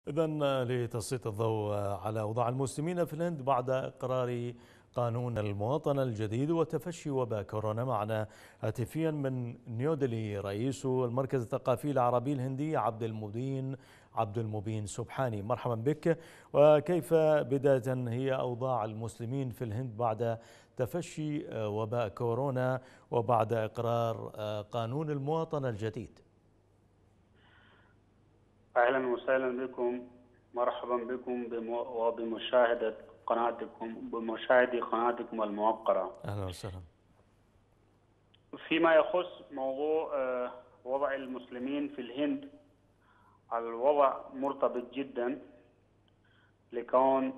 إذن لتسليط الضوء على أوضاع المسلمين في الهند بعد إقرار قانون المواطنة الجديد وتفشي وباء كورونا، معنا هاتفيا من نيودلهي رئيس المركز الثقافي العربي الهندي عبد المبين سبحاني. مرحبا بك. وكيف بداية هي أوضاع المسلمين في الهند بعد تفشي وباء كورونا وبعد إقرار قانون المواطنة الجديد؟ أهلا وسهلا بكم، مرحبا بكم بمشاهدي قناتكم الموقرة. أهلا وسهلا. فيما يخص موضوع وضع المسلمين في الهند، الوضع مرتبط جدا، لكون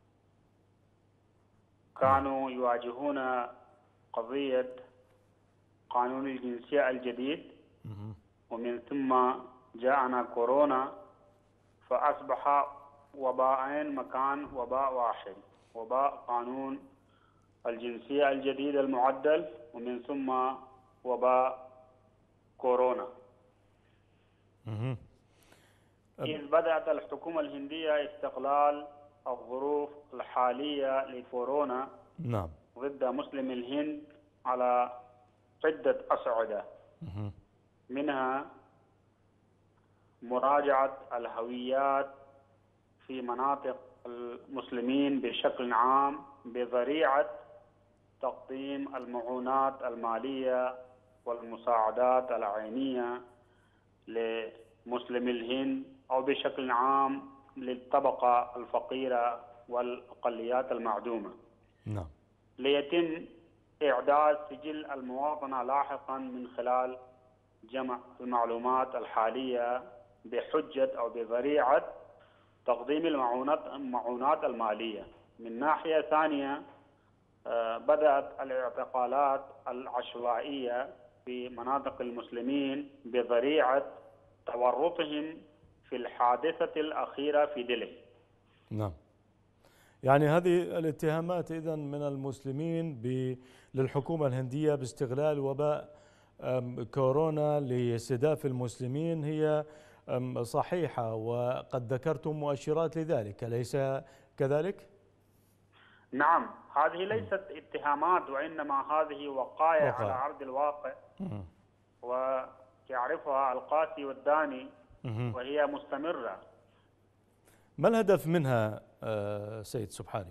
كانوا يواجهون قضية قانون الجنسية الجديد، ومن ثم جاءنا كورونا فأصبح وباءين مكان وباء واحد، وباء قانون الجنسية الجديد المعدل ومن ثم وباء كورونا. إذ بدأت الحكومة الهندية استغلال الظروف الحالية لكورونا ضد مسلم الهند على عدة أصعدة، منها مراجعة الهويات في مناطق المسلمين بشكل عام بذريعة تقديم المعونات المالية والمساعدات العينية لمسلمي الهند أو بشكل عام للطبقة الفقيرة والأقليات المعدومة. ليتم إعداد سجل المواطنة لاحقا من خلال جمع المعلومات الحالية بحجة أو بذريعة تقديم المعونات المالية. من ناحية ثانية، بدأت الاعتقالات العشوائية في مناطق المسلمين بذريعة تورطهم في الحادثة الأخيرة في دلهي. نعم، يعني هذه الاتهامات إذن من المسلمين للحكومة الهندية باستغلال وباء كورونا لاستهداف المسلمين هي صحيحة، وقد ذكرتم مؤشرات لذلك، أليس كذلك؟ نعم، هذه ليست اتهامات، وإنما هذه وقائع على أرض الواقع، ويعرفها القاسي والداني، وهي مستمرة. ما الهدف منها سيد سبحاني؟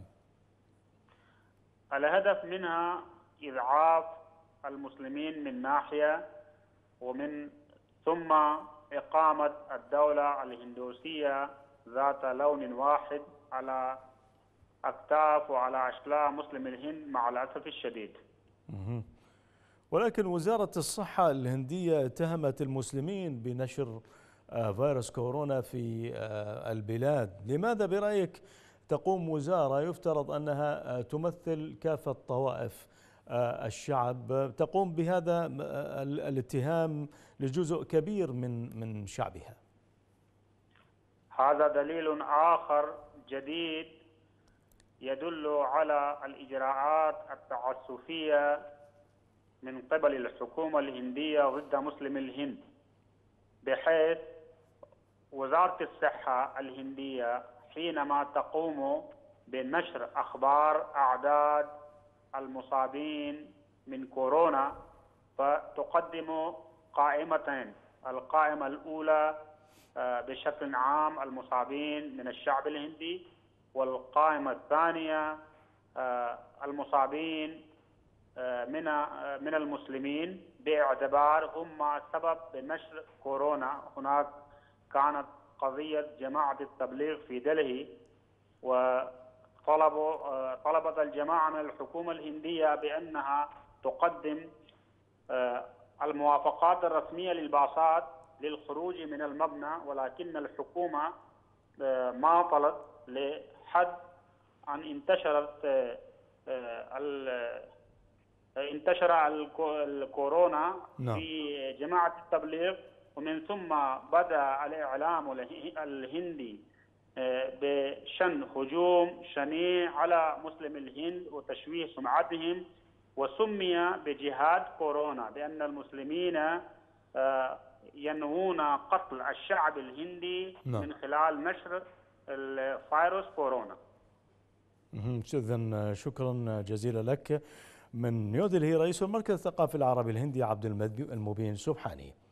الهدف منها إضعاف المسلمين من ناحية، ومن ثم إقامة الدولة الهندوسية ذات لون واحد على أكتاف وعلى أشلاء مسلم الهند مع الأسف الشديد. ولكن وزارة الصحة الهندية اتهمت المسلمين بنشر فيروس كورونا في البلاد. لماذا برأيك تقوم وزارة يفترض أنها تمثل كافة طوائف الشعب تقوم بهذا الاتهام لجزء كبير من شعبها؟ هذا دليل آخر جديد يدل على الإجراءات التعسفية من قبل الحكومة الهندية ضد مسلم الهند، بحيث وزارة الصحة الهندية حينما تقوم بنشر أخبار أعداد المصابين من كورونا فتقدم قائمتين: القائمة الأولى بشكل عام المصابين من الشعب الهندي، والقائمة الثانية المصابين من المسلمين باعتبار هم سبب بنشر كورونا. هناك كانت قضية جماعة التبليغ في دلهي، طلبت الجماعة من الحكومة الهندية بأنها تقدم الموافقات الرسمية للباصات للخروج من المبنى، ولكن الحكومة ما طلت لحد أن انتشر الكورونا في جماعة التبليغ، ومن ثم بدأ الإعلام الهندي بشن هجوم شنيع على مسلم الهند وتشويه سمعتهم، وسمي بجهاد كورونا، بأن المسلمين ينوون قتل الشعب الهندي نعم. من خلال نشر الفيروس كورونا. إذن شكرا جزيلا لك. من نيودلهي رئيس المركز الثقافي العربي الهندي عبد المبين سبحاني.